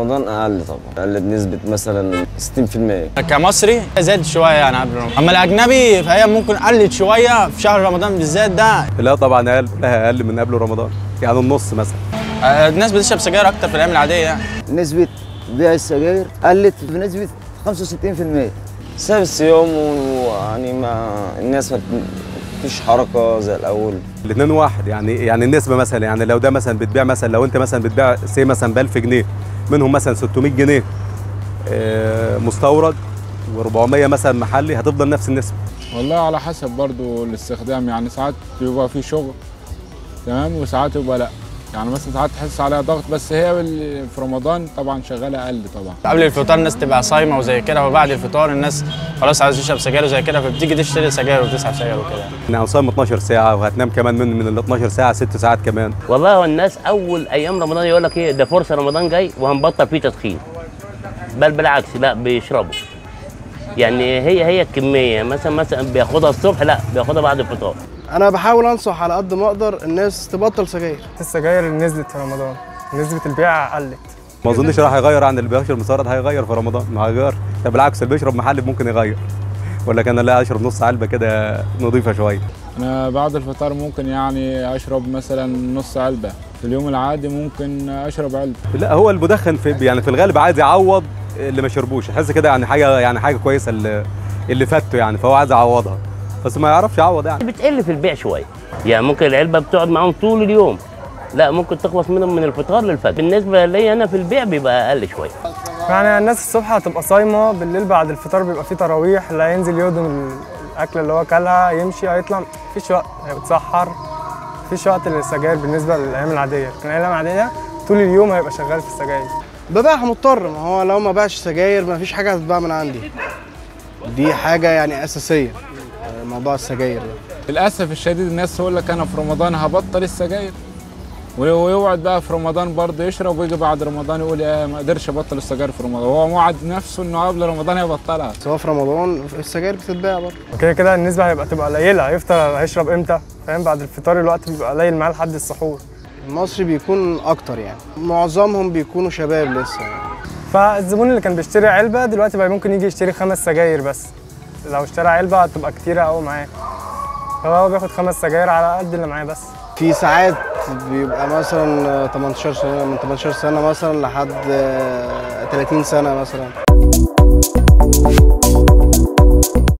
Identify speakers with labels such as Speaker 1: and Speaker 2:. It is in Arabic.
Speaker 1: رمضان اقل طبعا، اقل بنسبه مثلا 60%.
Speaker 2: كمصري زاد شويه يعني قبل رمضان، اما الاجنبي فهي ممكن قلت شويه في شهر رمضان بالذات ده.
Speaker 3: لا طبعا اقل، لها اقل من قبل رمضان، يعني النص مثلا.
Speaker 2: الناس بتشرب سجاير اكتر في الايام العاديه يعني.
Speaker 4: نسبه بيع السجاير قلت بنسبه 65%.
Speaker 1: بسبب الصيام ويعني ما الناس ما فيش حركه زي الاول.
Speaker 3: الاثنين واحد، يعني النسبه مثلا، يعني لو ده مثلا بتبيع مثلا، لو انت مثلا بتبيع سي مثلا ب 1000 جنيه، منهم مثلا 600 جنيه مستورد و400 مثلا محلي، هتفضل نفس النسبه.
Speaker 5: والله على حسب برضو الاستخدام، يعني ساعات بيبقى في شغل تمام وساعات يبقى لا، يعني مثلا ساعات تحس عليها ضغط، بس هي في رمضان طبعا شغاله اقل طبعا.
Speaker 2: قبل الفطار الناس تبقى صايمه وزي كده، وبعد الفطار الناس خلاص عايزه تشرب سجاير وزي كده، فبتيجي تشتري سجاير وتسحب سجاير وكده.
Speaker 3: يعني صايم 12 ساعه وهتنام كمان من ال 12 ساعه 6 ساعات كمان.
Speaker 6: والله هو الناس اول ايام رمضان يقول لك ايه ده فرصه رمضان جاي وهنبطل فيه تدخين، بل بالعكس لا بيشربوا. يعني هي الكميه مثلا بياخدها الصبح، لا بياخدها بعد الفطار.
Speaker 7: انا بحاول انصح على قد ما اقدر الناس تبطل سجاير.
Speaker 8: السجاير اللي نزلت في رمضان نسبه البيع قلت.
Speaker 3: ما اظنش راح يغير عن اللي بيشرب مستورد، هيغير في رمضان، ما هيغير. ده بالعكس اللي بيشرب محلي ممكن يغير، ولا كان لا اشرب نص علبه كده نظيفه شويه.
Speaker 5: انا بعد الفطار ممكن يعني اشرب مثلا نص علبه، في اليوم العادي ممكن اشرب علبه.
Speaker 3: لا هو المدخن يعني في الغالب عايز يعوض اللي ما شربوش، يحس كده يعني حاجه كويسه اللي فاته يعني، فهو عايز يعوضها بس ما يعرفش يعوض يعني.
Speaker 6: بتقل في البيع شويه، يعني ممكن العلبه بتقعد معاهم طول اليوم، لا ممكن تخلص منهم من الفطار للفجر. بالنسبه لي انا في البيع بيبقى اقل شويه.
Speaker 8: يعني الناس الصبح هتبقى صايمه، بالليل بعد الفطار بيبقى في تراويح، اللي هينزل يهضم الاكل اللي هو اكلها يمشي هيطلع، مفيش وقت هيتسحر، مفيش وقت للسجاير بالنسبه للايام العاديه، لكن الايام العاديه طول اليوم هيبقى شغال في السجاير.
Speaker 7: ببيعها مضطر، ما هو لو ما باعش سجاير ما فيش حاجه هتتباع من عندي. دي حاجه يعني اساسيه، موضوع السجاير ده.
Speaker 5: للاسف الشديد الناس تقول لك انا في رمضان هبطل السجاير، ويقعد بقى في رمضان برضه يشرب، ويجي بعد رمضان يقول ما قدرش ابطل السجاير في رمضان، هو موعد نفسه انه قبل رمضان هيبطلها.
Speaker 7: سواء في رمضان السجاير بتتباع برضه.
Speaker 8: وكده كده النسبه تبقى قليله، هيفطر هيشرب امتى؟ فاهم؟ بعد الفطار الوقت بيبقى قليل معاه لحد السحور.
Speaker 7: المصري بيكون اكتر، يعني معظمهم بيكونوا شباب لسه يعني.
Speaker 8: فالزبون اللي كان بيشتري علبه دلوقتي بقى ممكن يجي يشتري 5 سجاير بس، لو اشترى علبه هتبقى كتيره قوي معاه، فهو بياخد 5 سجاير على قد اللي معاه بس.
Speaker 7: في ساعات بيبقى مثلا 18 سنه، من 18 سنه مثلا لحد 30 سنه مثلا.